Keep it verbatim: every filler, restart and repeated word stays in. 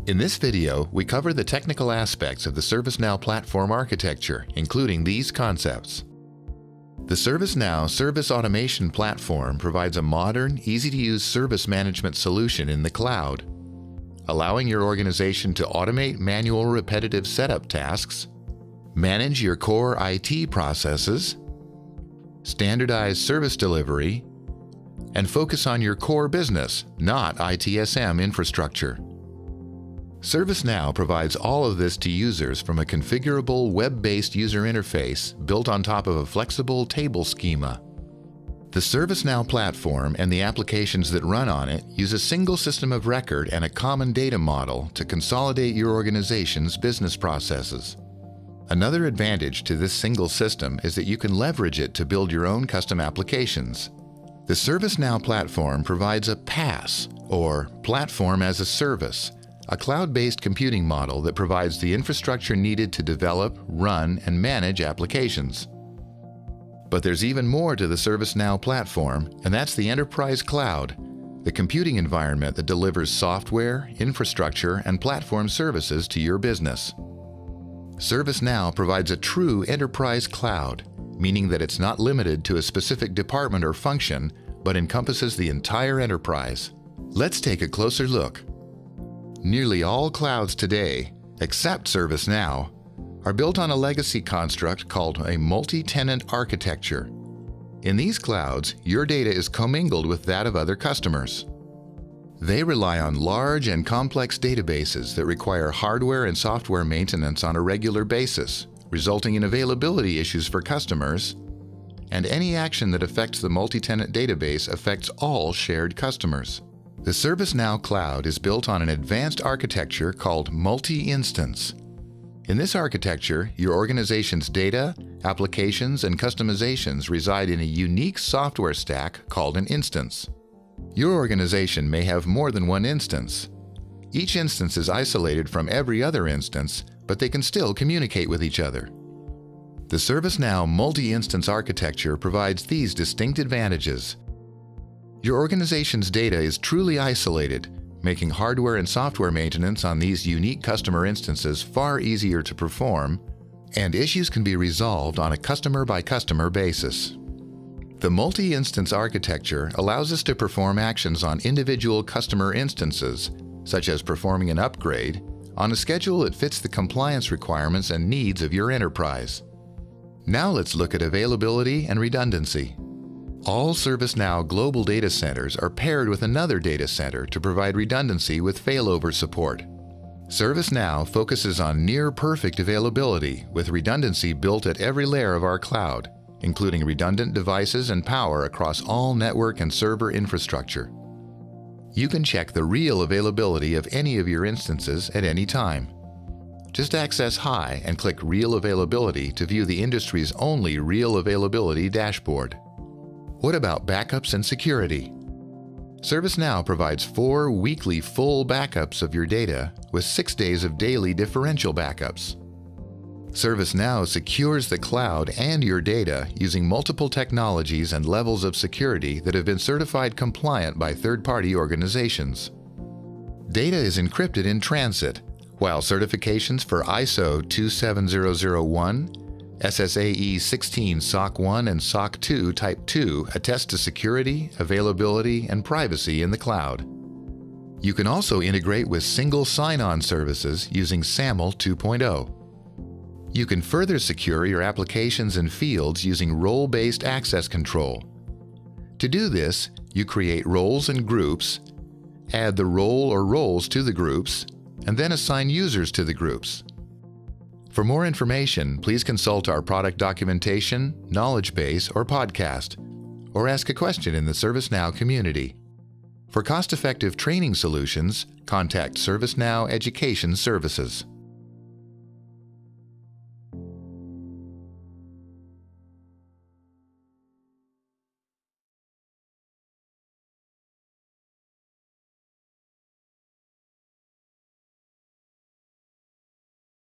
In this video, we cover the technical aspects of the ServiceNow platform architecture, including these concepts. The ServiceNow Service Automation Platform provides a modern, easy-to-use service management solution in the cloud, allowing your organization to automate manual repetitive setup tasks, manage your core I T processes, standardize service delivery, and focus on your core business, not I T S M infrastructure. ServiceNow provides all of this to users from a configurable web-based user interface built on top of a flexible table schema. The ServiceNow platform and the applications that run on it use a single system of record and a common data model to consolidate your organization's business processes. Another advantage to this single system is that you can leverage it to build your own custom applications. The ServiceNow platform provides a PaaS, or Platform as a Service, a cloud-based computing model that provides the infrastructure needed to develop, run, and manage applications. But there's even more to the ServiceNow platform, and that's the enterprise cloud, the computing environment that delivers software, infrastructure, and platform services to your business. ServiceNow provides a true enterprise cloud, meaning that it's not limited to a specific department or function, but encompasses the entire enterprise. Let's take a closer look. Nearly all clouds today, except ServiceNow, are built on a legacy construct called a multi-tenant architecture. In these clouds, your data is commingled with that of other customers. They rely on large and complex databases that require hardware and software maintenance on a regular basis, resulting in availability issues for customers, and any action that affects the multi-tenant database affects all shared customers. The ServiceNow Cloud is built on an advanced architecture called multi-instance. In this architecture, your organization's data, applications, and customizations reside in a unique software stack called an instance. Your organization may have more than one instance. Each instance is isolated from every other instance, but they can still communicate with each other. The ServiceNow multi-instance architecture provides these distinct advantages. Your organization's data is truly isolated, making hardware and software maintenance on these unique customer instances far easier to perform, and issues can be resolved on a customer-by-customer basis. The multi-instance architecture allows us to perform actions on individual customer instances, such as performing an upgrade, on a schedule that fits the compliance requirements and needs of your enterprise. Now let's look at availability and redundancy. All ServiceNow global data centers are paired with another data center to provide redundancy with failover support. ServiceNow focuses on near-perfect availability with redundancy built at every layer of our cloud, including redundant devices and power across all network and server infrastructure. You can check the real availability of any of your instances at any time. Just access High and click Real Availability to view the industry's only real availability dashboard. What about backups and security? ServiceNow provides four weekly full backups of your data with six days of daily differential backups. ServiceNow secures the cloud and your data using multiple technologies and levels of security that have been certified compliant by third-party organizations. Data is encrypted in transit, while certifications for I S O two seven zero zero one, S S A E sixteen S O C one and S O C two Type two attest to security, availability, and privacy in the cloud. You can also integrate with single sign-on services using SAML two point oh. You can further secure your applications and fields using role-based access control. To do this, you create roles and groups, add the role or roles to the groups, and then assign users to the groups. For more information, please consult our product documentation, knowledge base, or podcast, or ask a question in the ServiceNow community. For cost-effective training solutions, contact ServiceNow Education Services.